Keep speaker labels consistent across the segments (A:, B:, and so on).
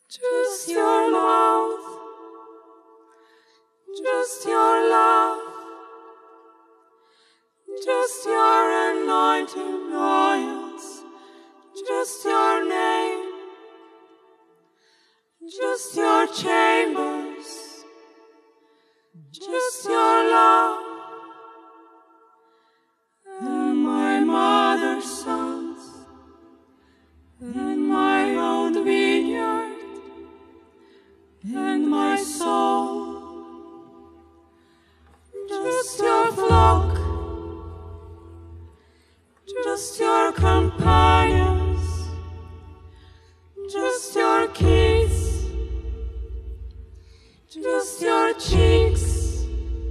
A: Just your mouth, just your love, just your anointing oils, just your name, just your chambers, just your love, and my mother's sons, and my own vineyard, and my soul, just your flock, just your companions, just your keys, just your cheeks,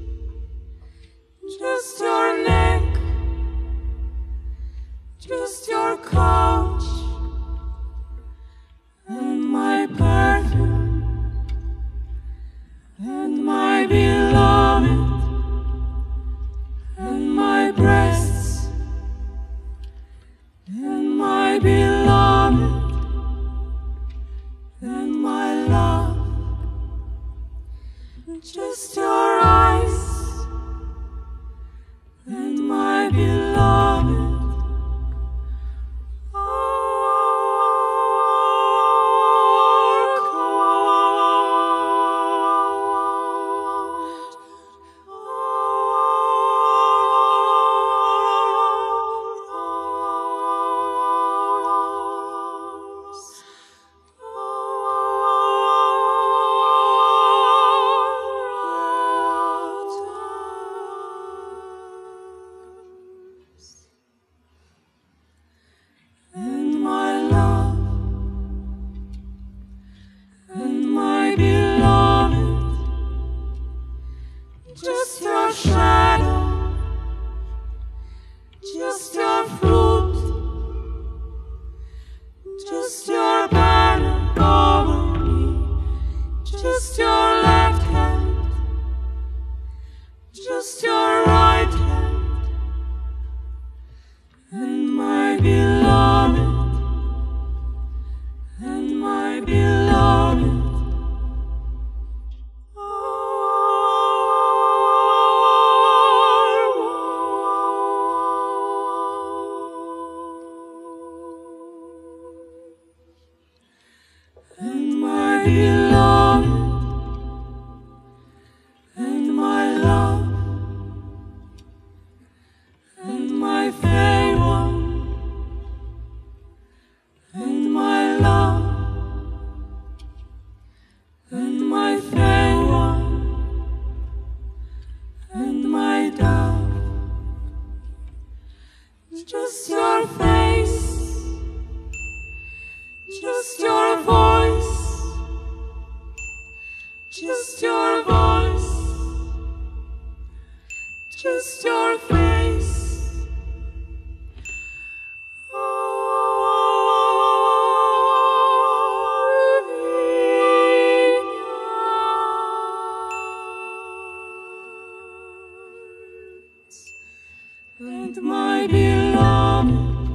A: just your neck, just your couch, and my perfume, and my beloved, and my breasts, and my beloved, and my love, just your eyes, and my beloved. And my love, and my beloved, just your shadow, just your fruit, just your banner over me, just your left hand, just your right hand, and my beloved, and my beloved. And my beloved, and my love, and my fair one, and my love, and my fair one, and my dove, just your face, just your voice, just your voice, just your face. And my beloved,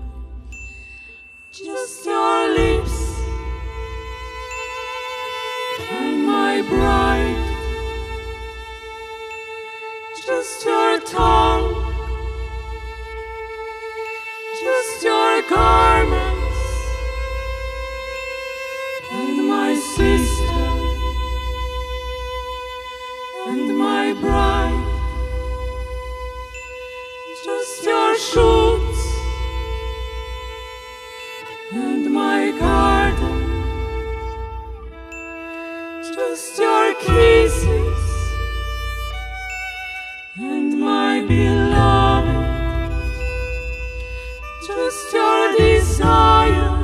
A: just your lips, and my bride, just your tongue, just your garments, and my sister, and my bride, just your shoots, and my garden, just your kisses, and my beloved, just your desire,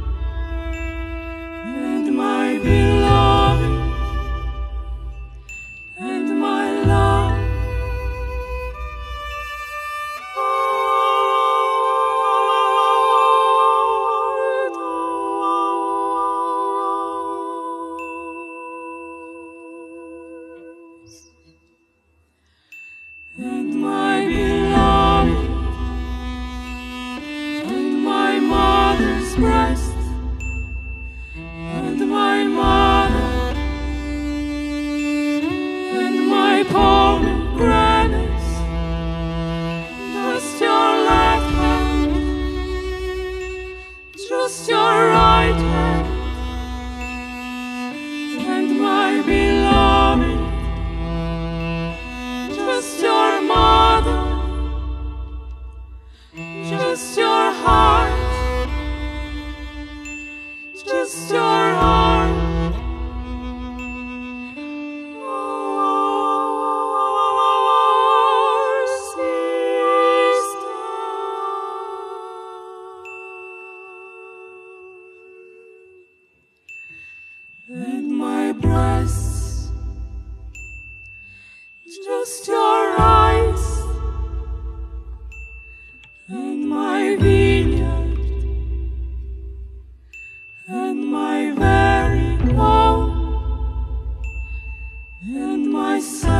A: and my beloved, and my love. your right hand, and my beloved, just your mother, just your heart, just your heart. Our sister. And my breasts, just your eyes, and my vineyard, and my very own, and my son.